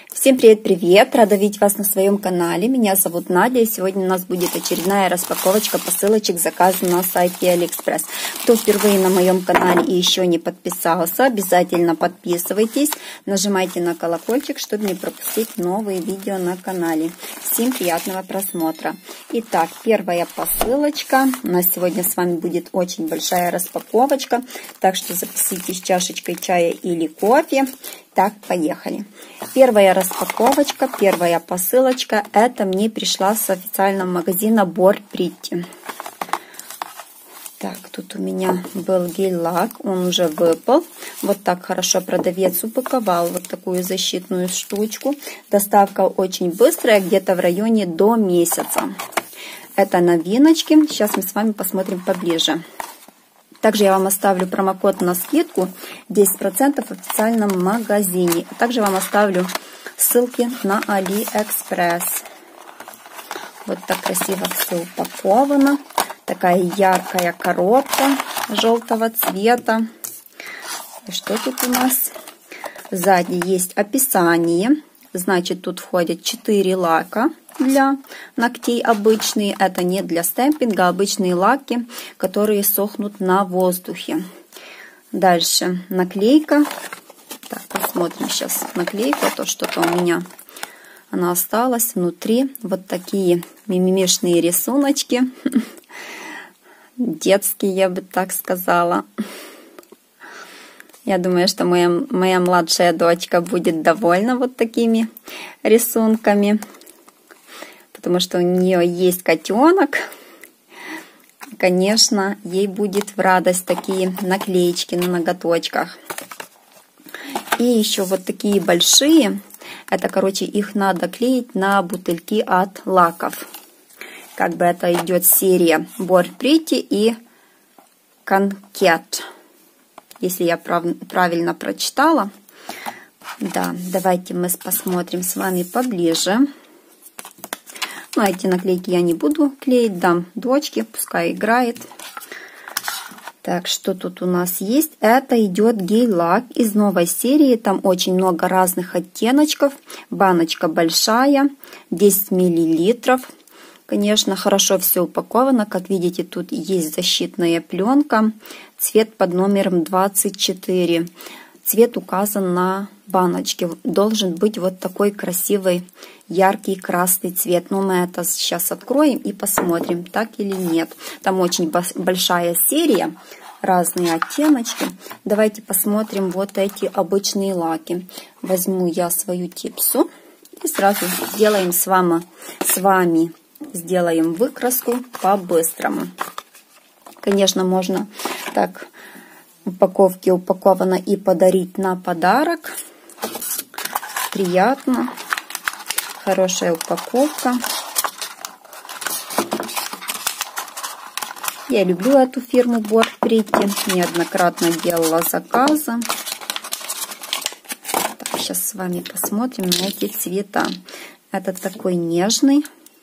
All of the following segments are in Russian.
Всем привет-привет! Рада видеть вас на своем канале. Меня зовут Надя, и сегодня у нас будет очередная распаковочка посылочек, заказа на сайте Алиэкспресс. Кто впервые на моем канале и еще не подписался, обязательно подписывайтесь, нажимайте на колокольчик, чтобы не пропустить новые видео на канале. Всем приятного просмотра! Итак, первая посылочка. У нас сегодня с вами будет очень большая распаковочка, так что записывайтесь чашечкой чая или кофе. Так, поехали. Первая распаковочка, первая посылочка. Это мне пришла с официального магазина Bored Pretty. Так, тут у меня был гель-лак, он уже выпал. Вот так хорошо продавец упаковал вот такую защитную штучку. Доставка очень быстрая, где-то в районе до месяца. Это новиночки. Сейчас мы с вами посмотрим поближе. Также я вам оставлю промокод на скидку 10% в официальном магазине. Также вам оставлю ссылки на Алиэкспресс. Вот так красиво все упаковано. Такая яркая коробка желтого цвета. И что тут у нас? Сзади есть описание. Значит, тут входят 4 лака для ногтей обычные. Это не для стемпинга, а обычные лаки, которые сохнут на воздухе. Дальше наклейка. Так, посмотрим сейчас наклейку. А то что-то у меня она осталась. Внутри вот такие мимимишные рисуночки. Детские, я бы так сказала. Я думаю, что моя младшая дочка будет довольна вот такими рисунками. Потому что у нее есть котенок. Конечно, ей будет в радость такие наклеечки на ноготочках. И еще вот такие большие. Это, короче, их надо клеить на бутыльки от лаков. Как бы это идет серия Bored Pretty и Conquet. Если я правильно прочитала. Да, давайте мы посмотрим с вами поближе. Ну, эти наклейки я не буду клеить, дам дочке, пускай играет. Так, что тут у нас есть? Это идет гель-лак из новой серии. Там очень много разных оттеночков. Баночка большая, 10 мл. Конечно, хорошо все упаковано. Как видите, тут есть защитная пленка. Цвет под номером 24. Цвет указан на баночке. Должен быть вот такой красивый, яркий красный цвет. Но мы это сейчас откроем и посмотрим, так или нет. Там очень большая серия, разные оттеночки. Давайте посмотрим вот эти обычные лаки. Возьму я свою типсу и сразу сделаем с вами сделаем выкраску по-быстрому. Конечно, можно так упаковки упаковано и подарить на подарок. Приятно. Хорошая упаковка. Я люблю эту фирму Bored Pretty. Неоднократно делала заказы. Так, сейчас с вами посмотрим на эти цвета. Это такой нежный,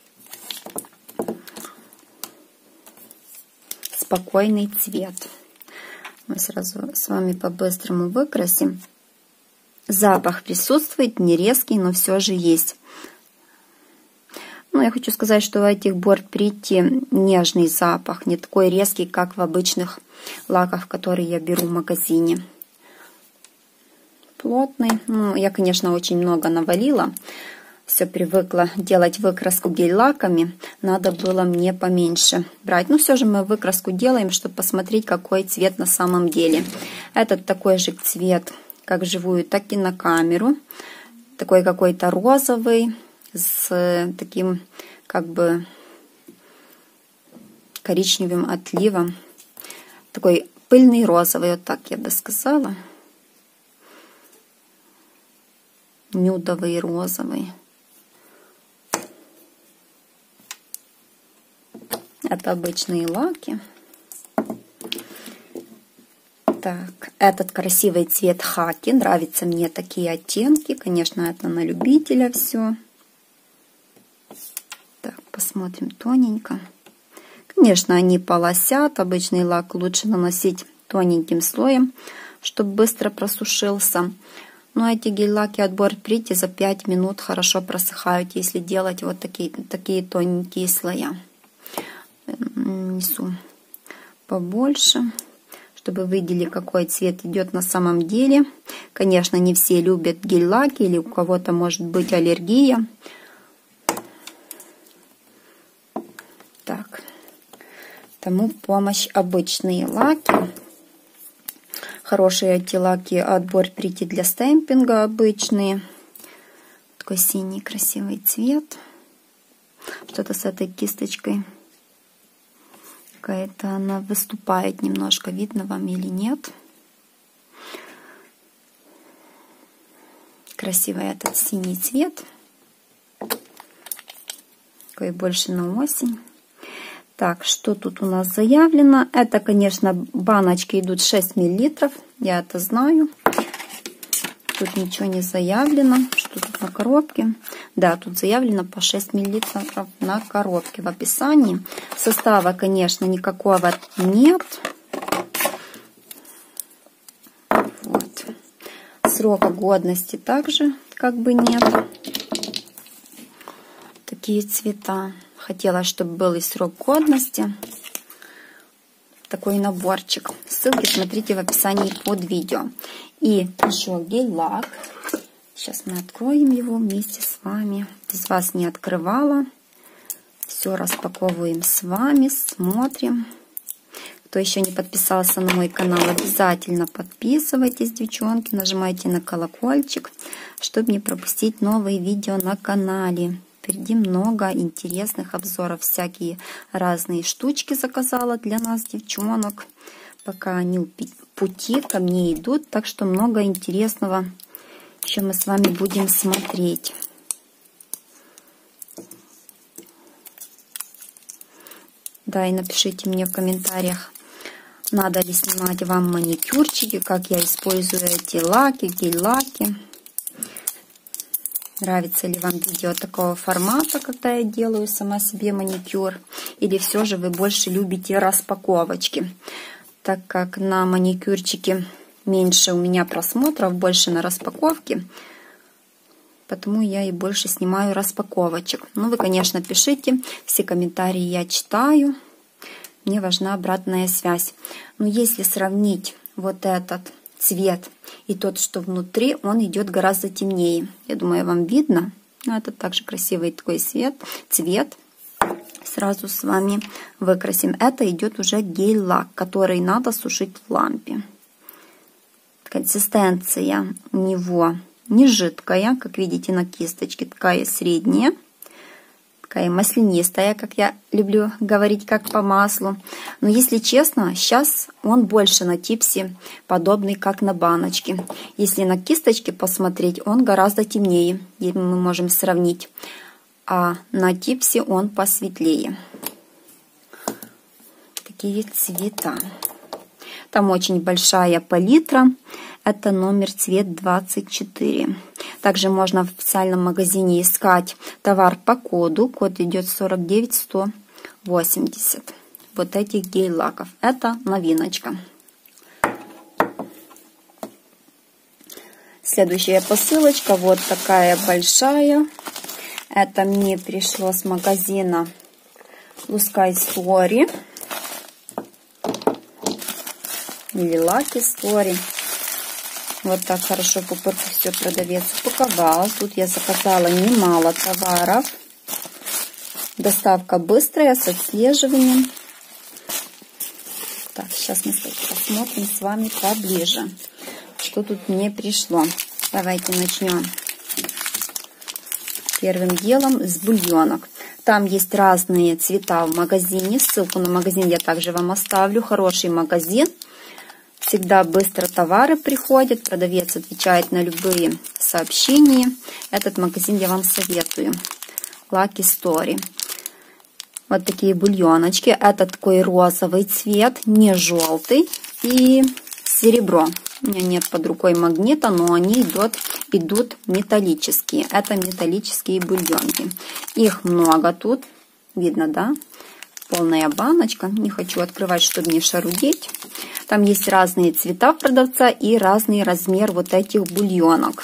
спокойный цвет. Мы сразу с вами по-быстрому выкрасим. Запах присутствует, не резкий, но все же есть. Ну, я хочу сказать, что у этих Bored Pretty нежный запах, не такой резкий, как в обычных лаках, которые я беру в магазине. Плотный. Ну, я, конечно, очень много навалила. Все привыкла делать выкраску гель-лаками. Надо было мне поменьше брать. Но все же мы выкраску делаем, чтобы посмотреть, какой цвет на самом деле. Этот такой же цвет, как вживую, так и на камеру. Такой какой-то розовый, с таким как бы коричневым отливом. Такой пыльный розовый, вот так я бы сказала. Нюдовый розовый. Это обычные лаки. Так, этот красивый цвет хаки. Нравятся мне такие оттенки. Конечно, это на любителя все. Так, посмотрим тоненько. Конечно, они полосят. Обычный лак лучше наносить тоненьким слоем, чтобы быстро просушился. Но эти гель-лаки от Born Pretty за 5 минут хорошо просыхают, если делать вот такие тоненькие слоя. Несу побольше, чтобы вы видели, какой цвет идет на самом деле. Конечно, не все любят гель-лаки, или у кого-то может быть аллергия. Так, тому помощь обычные лаки. Хорошие эти лаки от Born Pretty для стемпинга обычные. Такой синий красивый цвет. Что-то с этой кисточкой. Какая-то она выступает немножко. Видно вам или нет? Красивый этот синий цвет. Такой больше на осень. Так, что тут у нас заявлено? Это, конечно, баночки идут 6 мл. Я это знаю. Тут ничего не заявлено. Что тут на коробке? Да, тут заявлено по 6 мл на коробке в описании. Состава, конечно, никакого нет. Вот. Срока годности также как бы нет. Такие цвета. Хотела, чтобы был и срок годности. Такой наборчик. Ссылки смотрите в описании под видео. И еще гель-лак. Сейчас мы откроем его вместе с вами. Без вас не открывала. Все распаковываем с вами, смотрим. Кто еще не подписался на мой канал, обязательно подписывайтесь, девчонки. Нажимайте на колокольчик, чтобы не пропустить новые видео на канале. Впереди много интересных обзоров. Всякие разные штучки заказала для нас, девчонок. Пока они в пути ко мне идут. Так что много интересного еще мы с вами будем смотреть. Да, и напишите мне в комментариях, надо ли снимать вам маникюрчики, как я использую эти лаки, гель-лаки. Нравится ли вам видео такого формата, когда я делаю сама себе маникюр? Или все же вы больше любите распаковочки? Так как на маникюрчике меньше у меня просмотров, больше на распаковке, потому я и больше снимаю распаковочек. Ну, вы, конечно, пишите, все комментарии я читаю. Мне важна обратная связь. Но если сравнить вот этот цвет и тот, что внутри, он идет гораздо темнее. Я думаю, вам видно. Но это также красивый такой цвет. Сразу с вами выкрасим. Это идет уже гель-лак, который надо сушить в лампе. Консистенция у него не жидкая, как видите на кисточке, такая средняя. Такая маслянистая, как я люблю говорить, как по маслу. Но если честно, сейчас он больше на типсе подобный, как на баночке. Если на кисточке посмотреть, он гораздо темнее, мы можем сравнить. А на типсе он посветлее. Такие цвета. Там очень большая палитра. Это номер цвет 24. Также можно в официальном магазине искать товар по коду. Код идет 49180. Вот этих гель-лаков. Это новиночка. Следующая посылочка. Вот такая большая. Это мне пришло с магазина Lucky Story. Или Lucky Story. Вот так хорошо все продавец упаковал. Тут я заказала немало товаров. Доставка быстрая, с отслеживанием. Так, сейчас мы посмотрим с вами поближе, что тут мне пришло. Давайте начнем. Первым делом с бульонок. Там есть разные цвета в магазине. Ссылку на магазин я также вам оставлю. Хороший магазин. Всегда быстро товары приходят, продавец отвечает на любые сообщения. Этот магазин я вам советую. Lucky Story. Вот такие бульоночки. Это такой розовый цвет, не желтый, и серебро. У меня нет под рукой магнита, но они идут металлические. Это металлические бульонки. Их много тут. Видно, да? Полная баночка. Не хочу открывать, чтобы не шарудеть. Там есть разные цвета продавца и разный размер вот этих бульонок.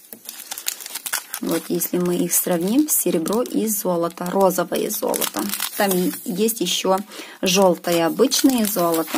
Вот если мы их сравним, серебро и золото, розовое золото. Там есть еще желтое обычное золото.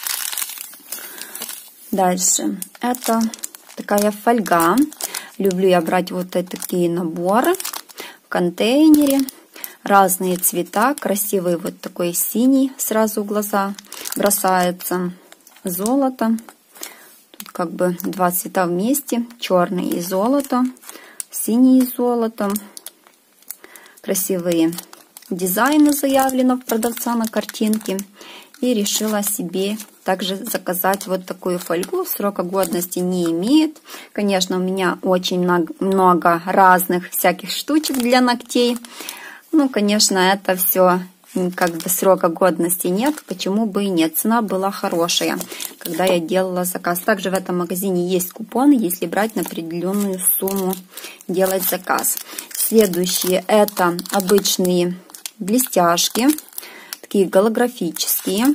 Дальше. Это такая фольга. Люблю я брать вот такие наборы в контейнере. Разные цвета. Красивый вот такой синий сразу в глаза бросается. Золото. Тут как бы два цвета вместе. Черный и золото. Синий золото. Красивые дизайны заявлено в продавца на картинке. И решила себе также заказать вот такую фольгу. Срока годности не имеет. Конечно, у меня очень много разных всяких штучек для ногтей. Ну, конечно, это все как бы срока годности нет. Почему бы и нет? Цена была хорошая, когда я делала заказ. Также в этом магазине есть купоны, если брать на определенную сумму, делать заказ. Следующие это обычные блестяшки. Такие голографические.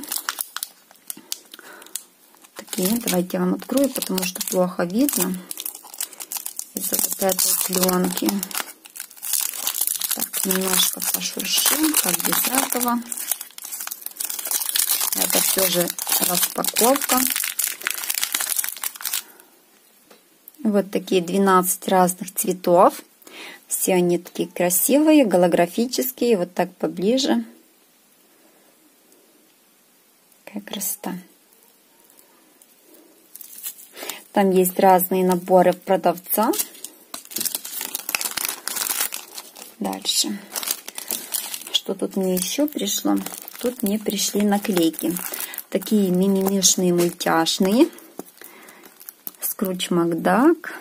Такие, давайте я вам открою, потому что плохо видно из-за вот этой пленки. Так, немножко пошуршим, как без этого. Это все же распаковка. Вот такие 12 разных цветов. Все они такие красивые, голографические. Вот так поближе. Какая красота. Там есть разные наборы продавца. Дальше. Что тут мне еще пришло? Тут мне пришли наклейки. Такие мимимишные, мультяшные. Скрудж Макдак.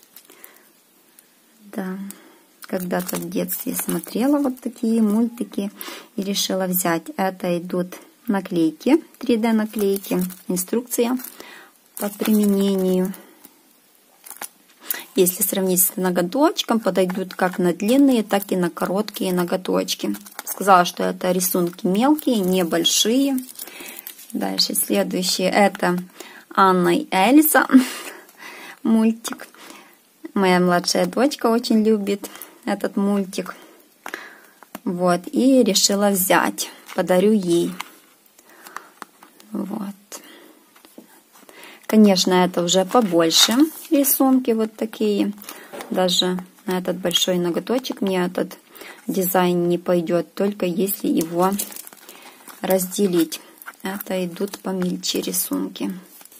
Да. Когда-то в детстве смотрела вот такие мультики и решила взять. Это идут наклейки, 3D наклейки, инструкция по применению. Если сравнить с ноготочком, подойдут как на длинные, так и на короткие ноготочки. Сказала, что это рисунки мелкие, небольшие. Дальше следующее это Анна и Эльза мультик. Моя младшая дочка очень любит этот мультик. Вот, и решила взять. Подарю ей. Вот. Конечно, это уже побольше рисунки вот такие. Даже на этот большой ноготочек мне этот дизайн не пойдет, только если его разделить. Это идут помельче рисунки.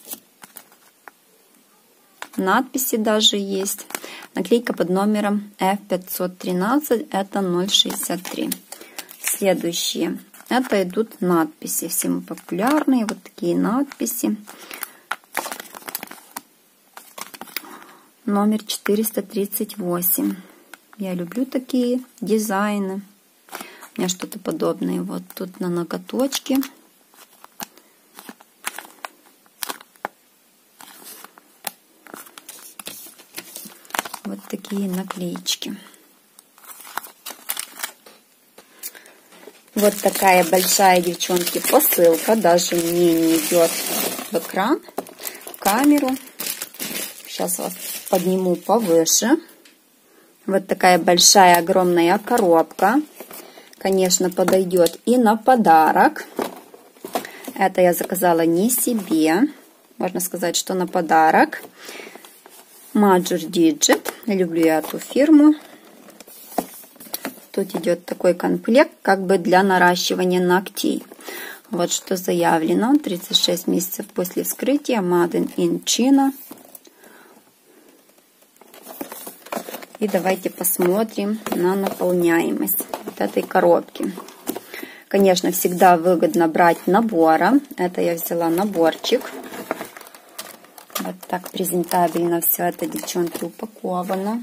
Надписи даже есть. Наклейка под номером F513, это 0,63. Следующие. Это идут надписи, всем популярные, вот такие надписи. Номер 438. Я люблю такие дизайны. У меня что-то подобное вот тут на ноготочке. Вот такие наклеечки. Вот такая большая, девчонки, посылка. Даже мне не идет в экран, в камеру. Сейчас вас подниму повыше. Вот такая большая, огромная коробка. Конечно, подойдет и на подарок. Это я заказала не себе. Можно сказать, что на подарок. Major Digit. Люблю я эту фирму. Тут идет такой комплект, как бы для наращивания ногтей. Вот что заявлено. 36 месяцев после вскрытия. Made in China. И давайте посмотрим на наполняемость вот этой коробки. Конечно, всегда выгодно брать набора. Это я взяла наборчик. Вот так презентабельно все это, девчонки, упаковано.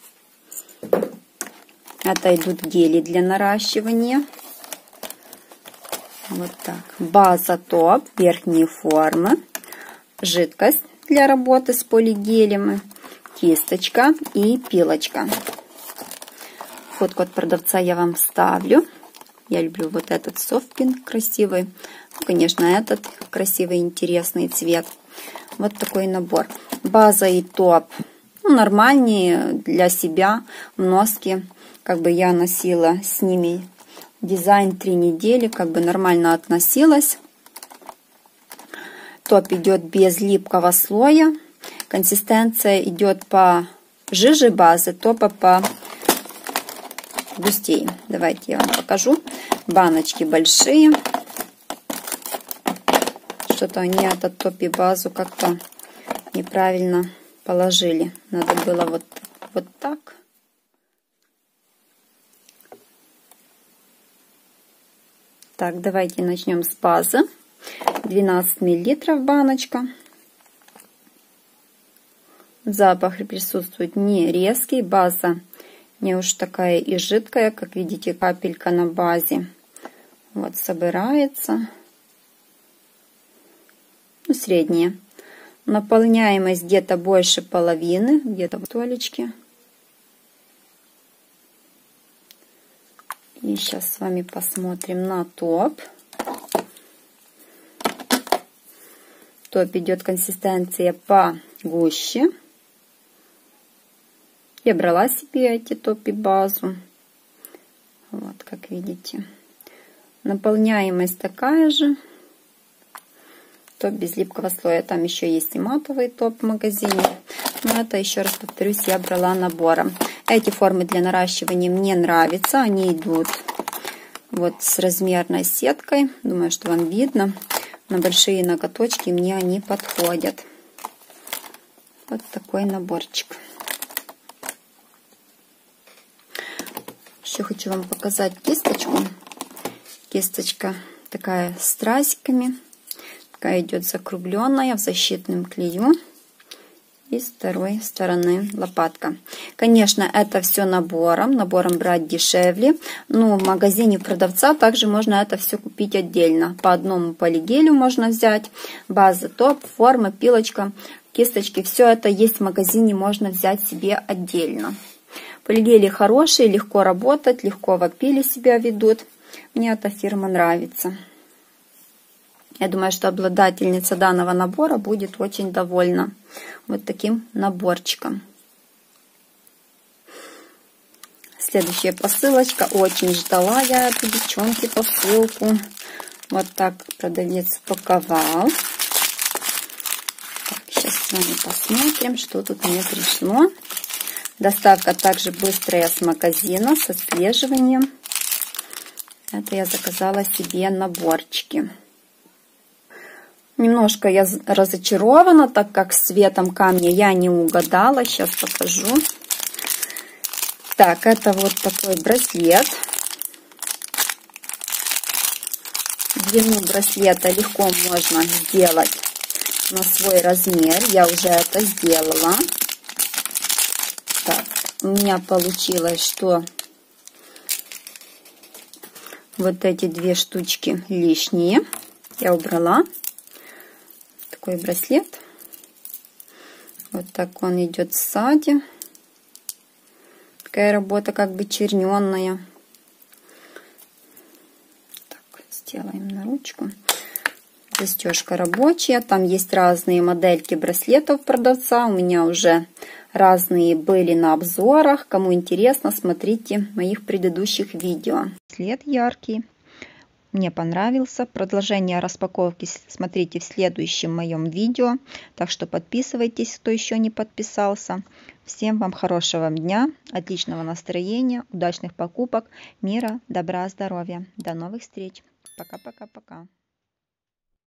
Это идут гели для наращивания. Вот так. База топ, верхние формы. Жидкость для работы с полигелем. Кисточка и пилочка. Фотку от продавца я вам вставлю. Я люблю вот этот софтпинк красивый. Конечно, этот красивый, интересный цвет. Вот такой набор. База и топ. Ну, нормальные для себя. Носки. Как бы я носила с ними дизайн 3 недели. Как бы нормально относилась. Топ идет без липкого слоя. Консистенция идет по жиже базы, топа по густее. Давайте я вам покажу. Баночки большие. Что-то они этот топ и базу как-то неправильно положили. Надо было вот так. Так, давайте начнем с базы. 12 мл баночка. Запах присутствует не резкий. База не уж такая и жидкая. Как видите, капелька на базе. Вот собирается. Ну, средняя. Наполняемость где-то больше половины. Где-то в толечке. И сейчас с вами посмотрим на топ. Топ идет консистенция погуще. Я брала себе эти топ и базу. Вот, как видите. Наполняемость такая же. Топ без липкого слоя. Там еще есть и матовый топ в магазине. Но это, еще раз повторюсь, я брала набором. Эти формы для наращивания мне нравятся. Они идут вот с размерной сеткой. Думаю, что вам видно. На большие ноготочки мне они подходят. Вот такой наборчик. Еще хочу вам показать кисточку. Кисточка такая с стразиками. Такая идет закругленная в защитном клею. И с второй стороны лопатка. Конечно, это все набором. Набором брать дешевле. Но в магазине продавца также можно это все купить отдельно. По одному полигелю можно взять. База, топ, форма, пилочка, кисточки. Все это есть в магазине. Можно взять себе отдельно. Полигели хорошие, легко работать, легко в апиле себя ведут. Мне эта фирма нравится. Я думаю, что обладательница данного набора будет очень довольна вот таким наборчиком. Следующая посылочка. Очень ждала я эту, девчонки, посылку. Вот так продавец упаковал. Так, сейчас с вами посмотрим, что тут мне пришло. Доставка также быстрая с магазина, со отслеживанием. Это я заказала себе наборчики. Немножко я разочарована, так как с цветом камня я не угадала. Сейчас покажу. Так, это вот такой браслет. Длину браслета легко можно сделать на свой размер. Я уже это сделала. Так, у меня получилось, что вот эти две штучки лишние. Я убрала. Такой браслет. Вот так он идет сзади. Такая работа как бы черненная. Так, сделаем на ручку. Застежка рабочая. Там есть разные модельки браслетов продавца. У меня уже разные были на обзорах. Кому интересно, смотрите моих предыдущих видео. Браслет яркий. Мне понравился. Продолжение распаковки смотрите в следующем моем видео. Так что подписывайтесь, кто еще не подписался. Всем вам хорошего дня, отличного настроения, удачных покупок, мира, добра, здоровья. До новых встреч. Пока-пока-пока.